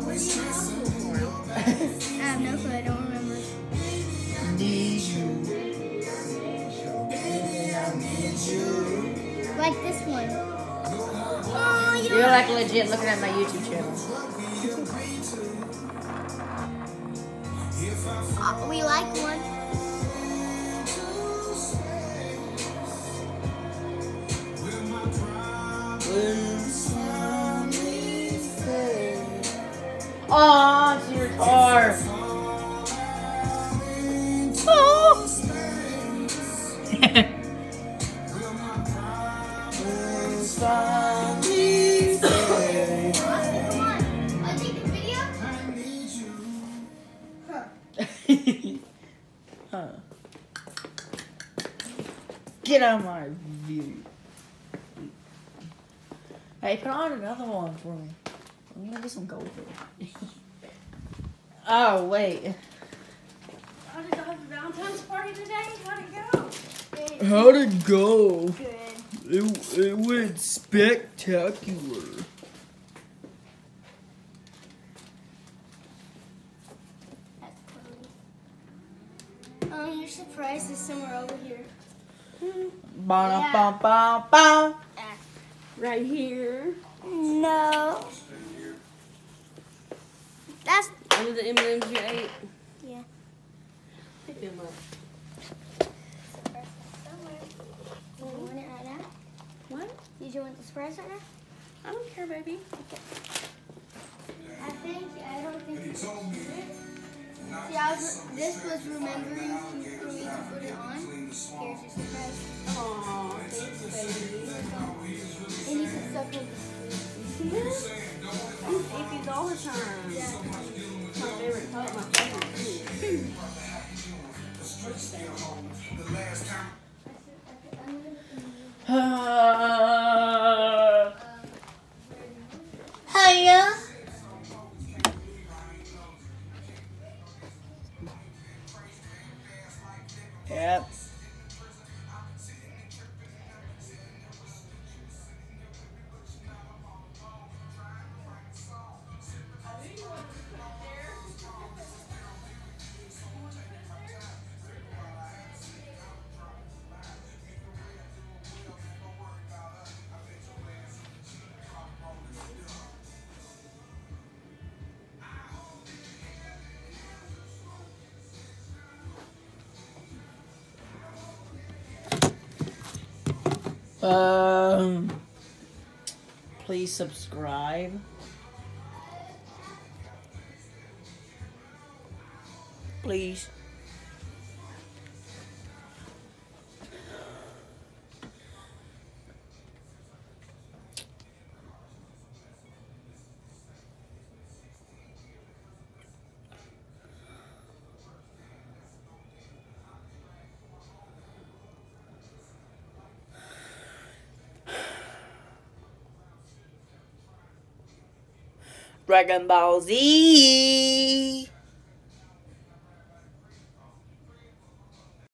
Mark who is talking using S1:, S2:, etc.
S1: I have no clue. I don't remember.
S2: Need you.
S1: Like this one. Oh, you
S2: You're like legit looking at my YouTube channel.
S1: we like one.
S2: Oh, it's your car. Oh. Get out of my view. Hey, put on another one for me. I'm gonna get some gold for it. Oh, wait.
S3: How did you have a Valentine's party today? How'd it go?
S2: How'd it go?
S1: Good.
S2: It went spectacular.
S1: Your surprise is somewhere over here.
S2: Ba-da-bum-bum-bum.
S3: Right here.
S1: No. That's
S3: Under the M&M's you ate.
S1: yeah.
S3: Pick them up.
S1: Somewhere. You want it right now?
S3: What?
S1: Did you want the surprise right now?
S3: I don't care, baby.
S1: I don't think you should. See, this was remembering for me to put it on. Here's your surprise.
S3: Aw, thanks, baby.
S1: And you can suck on
S3: You eat these all the time.
S1: yeah.
S3: My favorite color, my favorite food.
S2: Hiya. Yep. Please subscribe. Please. Dragon Ball Z.